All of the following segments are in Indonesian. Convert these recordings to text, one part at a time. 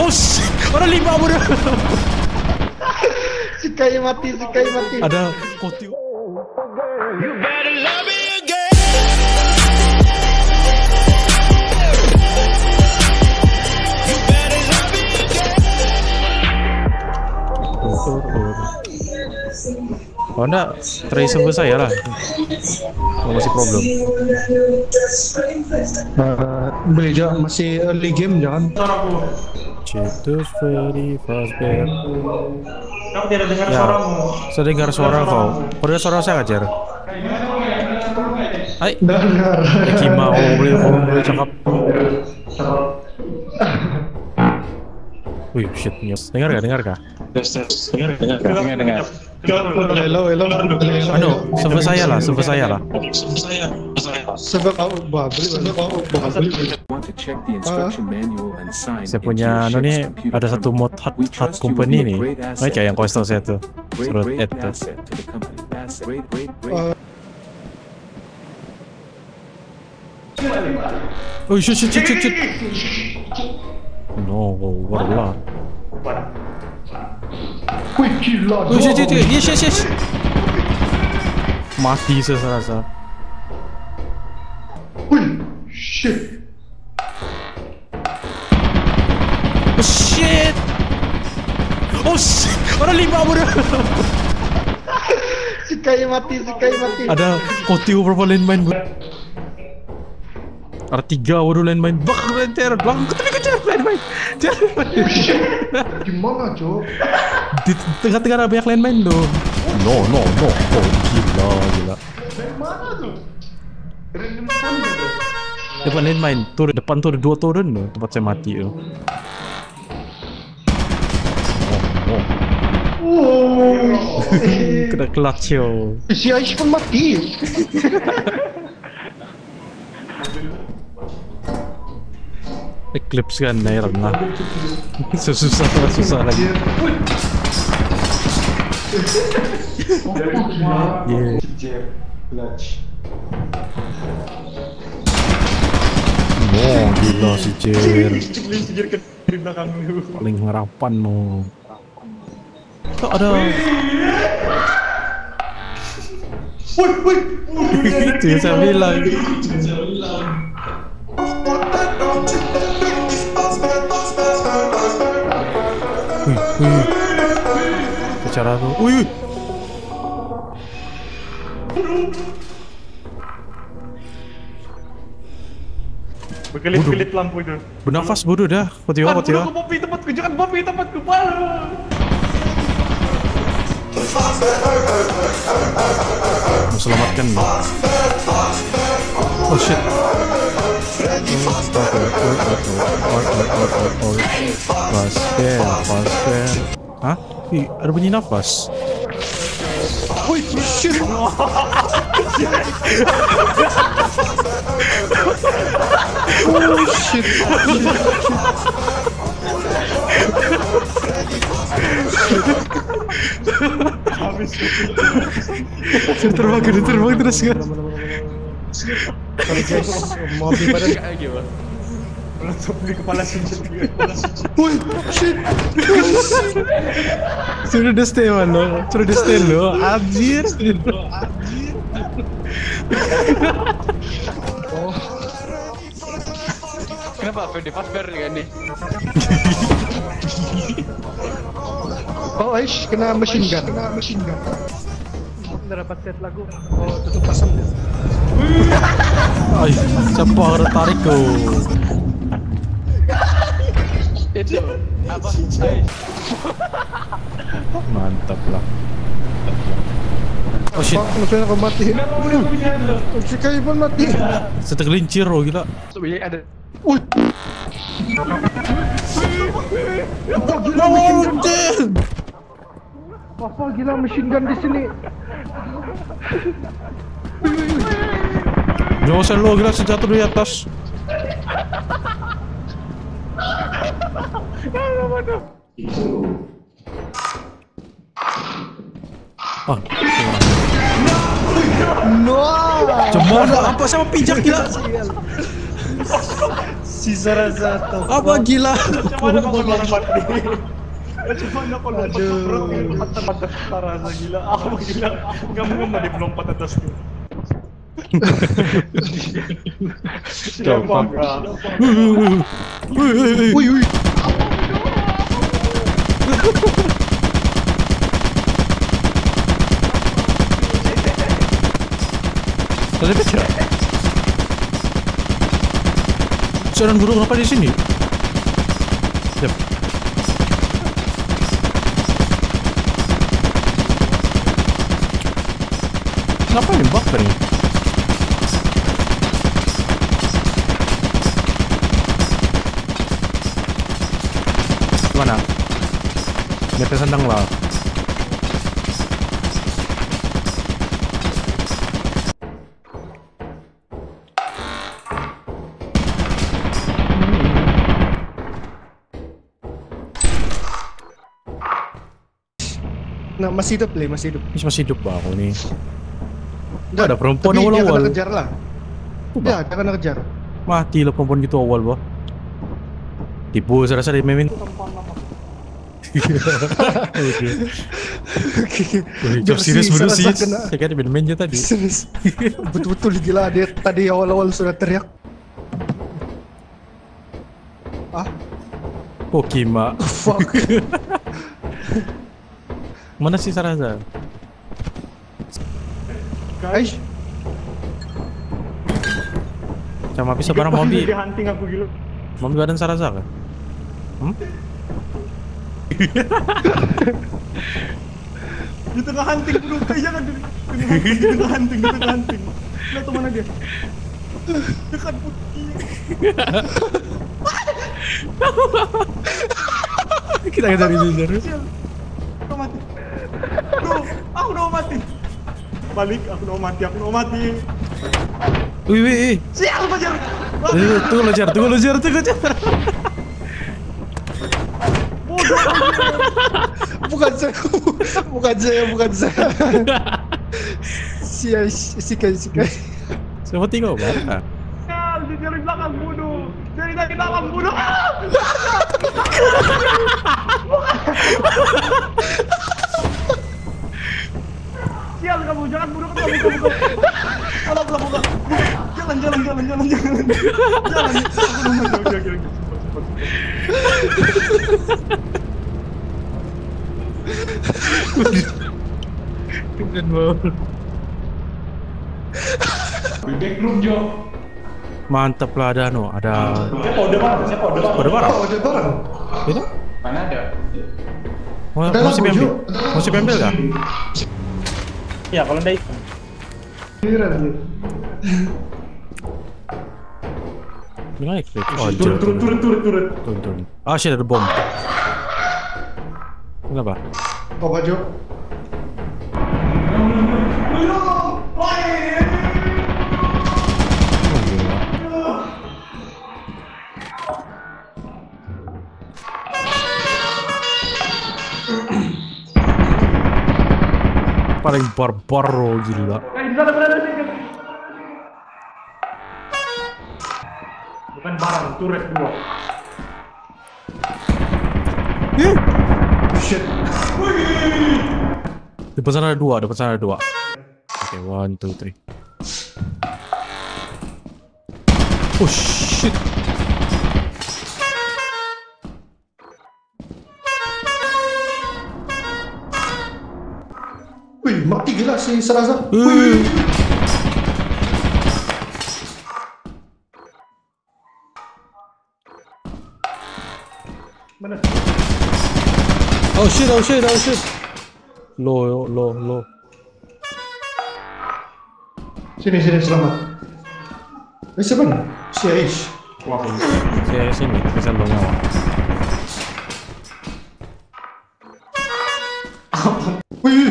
Oh shit, orang 5 bodoh. Si Kai mati. Ada kotiu. Oh enggak, try server saya lah. Oh, masih problem. Boleh aja, masih early game jangan. Chetus very fast bear. Kamu tidak dengar Ya, suaramu. saya dengar suara kau. Kau dengar suara saya nggak, Cer? Hai. Dengar. Kima, boleh cakap. Wih, shit, nyos. Dengar kah? Dengar. Hello. Anu, server saya lah. Sebab aku beli. Saya punya anu nih, ada satu mod hot company nih. Baik ya yang kau tahu saya tuh. Suruh add tuh. Oh shit. No, warlah. Wih gila. Oh shit. Yes. Mati saya rasa. Wih shit. Oh shit, orang 5 bodoh. Si Kai mati. Ada kotiu berapa landmine? Ada 3 bodoh landmine. Belakang kejar landmine. Gimana Cok? Di tengah-tengah ada banyak landmine tuh. No. Oh gila. Dari mana tuh? Depan landmine, tuh depan tuh ada 2 turun tuh tempat saya mati tuh. Kena clutch yo. Si Ais pun mati. Eclipse kan heran lah. Susah lagi. Oh gila si Jer. Di belakang lu. Paling ngerapan mau. Kok ada? Wih. Itu yang saya bilang. Wih. Bicara tuh. Wih. Berkelit-kelit lampu itu. Bernafas bodoh dah. Kotiwa. Bopi tempatku, jangan Bopi tempatku. Mau selamatkan lo. Oh shit. Fast bear. Hah? Ih, ada bunyi nafas. Wih shit. Oh shit. Terbang terus kan? Sorry guys, mau beli badan Lagi, Pak. Langsung beli kepala sinjat. wih shit. Sudah di stay lo, anjir. Kenapa Freddy Fazbear dengan nih? Oh Ais kena machine gun. Udah dapat set lagu. Oh, tutup pasang. Ay, siapa yang tarik ko? Itu apa? Mantap lah. Oh shit, Langsung aku mati. Si Kai pun mati. saya tergelincir oh gila. Sebenarnya ada. Wih. Apa gila machine gun di sini? Nyosan lo gila sejatuh dari atas. Ah, No. cemana apa sama pijak gila? Si Si Sarasa. Apa gila? Coba nak kau lompat ni. Coba nak kau lompat bro. Mata Sarasa gila. Aku gila. Kamu di melompat atas tu. Siapa? Wih. Tadi baca. Seorang guru kenapa di sini? Yep. Kenapa nembak tadi? Gimana? Mereka sendang lah. Nah, masih hidup, Le, masih hidup. Masih hidup bah aku nih. Enggak ada perempuan Tapi dia awal-awal. kena kejar lah. Ya, dia kena kejar. Mati lah perempuan gitu awal bah. Tipu saya rasa dia memin. Jawab serius bener sih. Saya kira main aja tadi. Betul-betul gila, dia tadi awal-awal sudah teriak. Ah, Pokima. fuck. Mana sih Sarasa? Guys, Sama bisa barang Mombi. dia hunting aku gila. Mombi badan Sarasa kan? Di tengah hunting bro, jangan di tengah hunting. Lihat tuh mana dia? Dekat putih. Kita cari Zinder. Udah mati. Bro, aku udah mati. Balik, aku udah mati. Wih. Sial, Fajar. Tunggu lo jar. Bodoh. Bukan saya. Sikai. Siapa tinggal mana? Dari belakang bunuh. Dari belakang bunuh. Sial kamu, jangan bunuh kamu. Kalau buka. Jangan. Jangan. Keren banget. Backrooom Jo. Mantap lah ada Siapa udah barang? Itu? Mana ada? Masih pembel kah? Ya, kalau naik. Naik. Oh, turun. Ah, shit, ada bom. Kenapa? Oh, baju. Paling barbaro gila. Bukan barang, turret 2. Shit. Depan sana ada dua. Oke, 1, 2, 3. Oh shit. Wih, mati gila si Sarasa. Mana? Oh shit. Low. Sini selamat. Siapa nih? Si Aish. Wah, Saya sini, bisa lo nyawa. wih.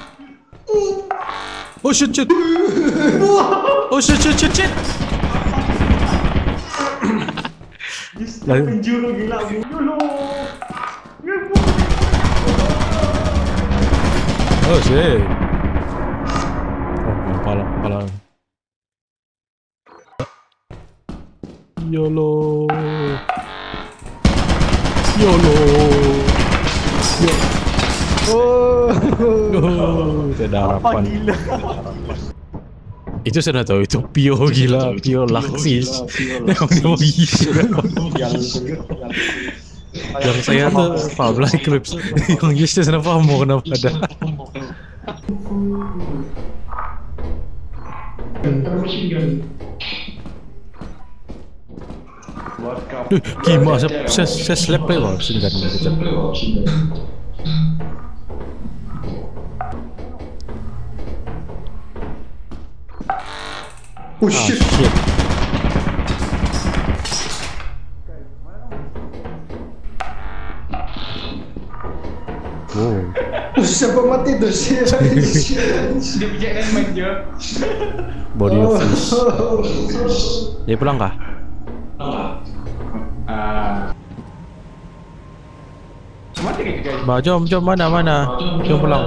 Oh shit. Oh shit. Penjuru gila, Yolo. Oh shit. Oh, kepala. YOLO. Tidak ada Apa harapan. gila? Itu sudah tahu itu Pio gila, Pio Laksis. Yang dia mau yang saya tuh Pablo Eclipse. Yang Yusnya sana paham mau kenapa ada. Gimana saya slap ya loh, singkat gitu. Oh shit. Shit. Wow. Siapa mati tuh sih? Dia bikin main Jo. Body of fish. Dia pulang kah? Mati kayak guys. Bah, jom mana? Jom pulang.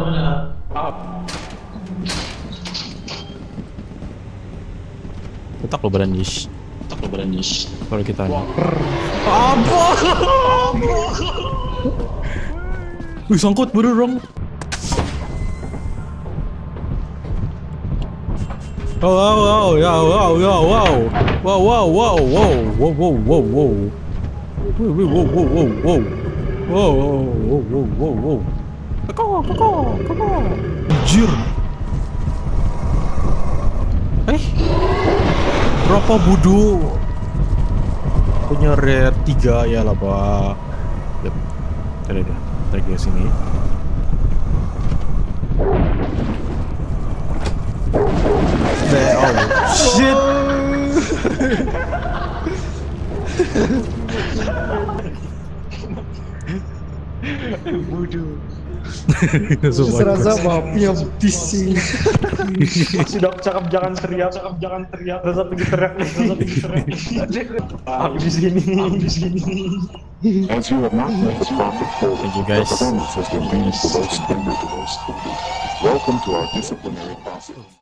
Tetap lo badan niche. Kalau kita nih. Apa? Wih, sangkut berurung. Wow. Anjir. Berapa budu? Punya rare 3 ya lah, Pak. Ada dia. Tarik ke sini. Oh shit. Bodoh. Serasa bapaknya bising. Sudah cakap jangan teriak. Rasa pergi teriak. Aku di sini. As you have not met this profit holder, Thank you, your guys. performance has been deemed the most individualist. Welcome to our disciplinary process.